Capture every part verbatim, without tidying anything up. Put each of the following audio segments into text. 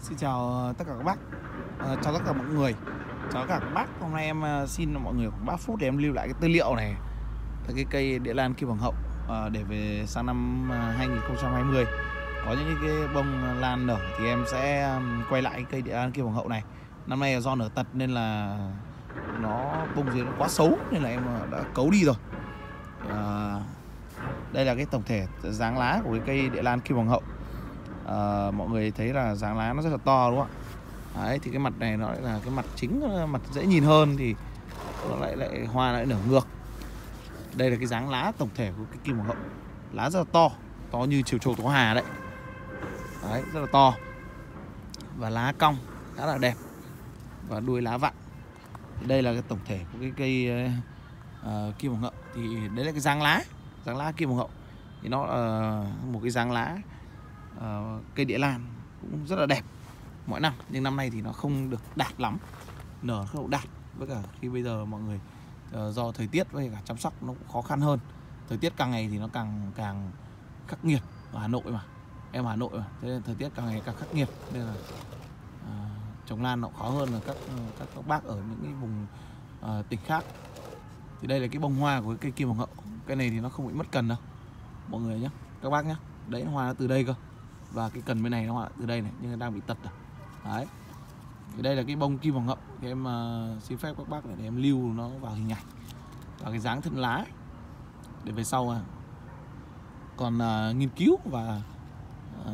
Xin chào tất cả các bác, à, chào tất cả mọi người, chào tất cả các bác. Hôm nay em xin mọi người khoảng ba phút để em lưu lại cái tư liệu này, cái cây địa lan kim hoàng hậu, à, để về sang năm hai nghìn không trăm hai mươi có những cái bông lan nở thì em sẽ quay lại cái cây địa lan kim hoàng hậu này. Năm nay là do nở tật nên là nó bông dưới nó quá xấu nên là em đã cấu đi rồi. À, đây là cái tổng thể dáng lá của cái cây địa lan kim hoàng hậu. À, mọi người thấy là dáng lá nó rất là to đúng không ạ? Đấy, thì cái mặt này nó lại là cái mặt chính, mặt dễ nhìn hơn thì nó lại lại hoa lại nở ngược. Đây là cái dáng lá tổng thể của cái kim hoàng hậu, lá rất là to, to như chiều trầu Tố Hà đấy. Đấy, rất là to và lá cong khá là đẹp và đuôi lá vặn. Đây là cái tổng thể của cái cây uh, kim hoàng hậu. Thì đấy là cái dáng lá, dáng lá kim hoàng hậu thì nó uh, một cái dáng lá uh, cây địa lan cũng rất là đẹp mỗi năm, nhưng năm nay thì nó không được đạt lắm, nở không được đạt, với cả khi bây giờ mọi người uh, do thời tiết với cả chăm sóc nó cũng khó khăn hơn. Thời tiết càng ngày thì nó càng càng khắc nghiệt, ở Hà Nội mà, em ở Hà Nội mà, thế nên thời tiết càng ngày càng khắc nghiệt nên là uh, trồng lan nó khó hơn là các các các bác ở những cái vùng uh, tỉnh khác. Thì đây là cái bông hoa của cây kim hoàng hậu. Cái này thì nó không bị mất cần đâu mọi người nhé, các bác nhé. Đấy, hoa nó từ đây cơ, và cái cần bên này nó hoa từ đây này, nhưng nó đang bị tật rồi. Đấy, thì đây là cái bông kim hoàng hậu. Thì em uh, xin phép các bác để em lưu nó vào hình ảnh và cái dáng thân lá để về sau uh, còn uh, nghiên cứu và uh,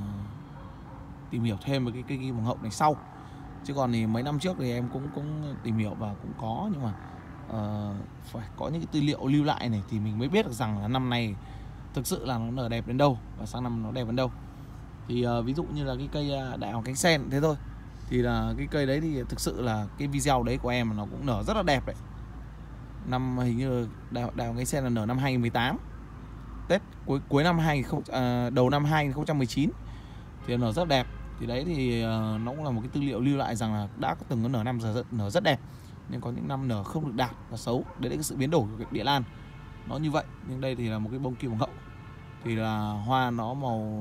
tìm hiểu thêm về cái cây kim hoàng hậu này sau. Chứ còn thì mấy năm trước thì em cũng cũng tìm hiểu và cũng có, nhưng mà uh, phải có những cái tư liệu lưu lại này thì mình mới biết được rằng là năm nay thực sự là nó nở đẹp đến đâu và sang năm nó đẹp đến đâu. Thì uh, ví dụ như là cái cây uh, đại hoàng cánh sen thế thôi, thì là cái cây đấy thì thực sự là cái video đấy của em nó cũng nở rất là đẹp đấy. Năm hình như đại, đại hoàng cánh sen là nở năm hai nghìn không trăm mười tám, Tết cuối cuối năm hai nghìn không trăm, uh, đầu năm hai nghìn không trăm mười chín thì nở rất đẹp. Thì đấy thì uh, nó cũng là một cái tư liệu lưu lại rằng là đã có từng có nở năm giờ rất, nở rất đẹp, nhưng có những năm nở không được đạt và xấu. Đấy là cái sự biến đổi của địa lan nó như vậy. Nhưng đây thì là một cái bông kim hoàng hậu, thì là hoa nó màu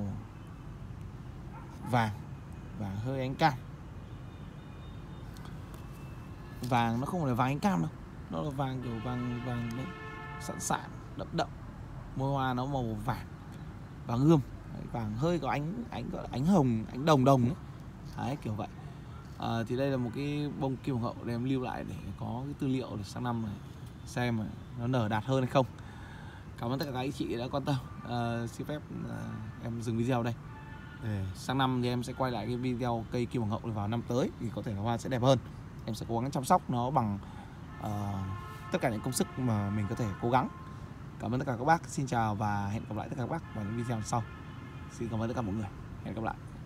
vàng và hơi ánh cam. Vàng nó không phải là vàng ánh cam đâu, nó là vàng kiểu vàng vàng đấy, sẵn sạn đậm đậm. Môi hoa nó màu vàng vàng ươm, vàng hơi có ánh ánh gọi là ánh hồng, ánh đồng đồng ấy. Đấy, kiểu vậy. À, thì đây là một cái bông kim hoàng hậu để em lưu lại để có cái tư liệu để sang năm này xem nó nở đạt hơn hay không. Cảm ơn tất cả các anh chị đã quan tâm. À, xin phép à, em dừng video đây. Để sang năm thì em sẽ quay lại cái video cây kim hoàng hậu vào năm tới thì có thể là hoa sẽ đẹp hơn. Em sẽ cố gắng chăm sóc nó bằng uh, tất cả những công sức mà mình có thể cố gắng. Cảm ơn tất cả các bác. Xin chào và hẹn gặp lại tất cả các bác vào những video sau. Xin cảm ơn tất cả mọi người. Hẹn gặp lại.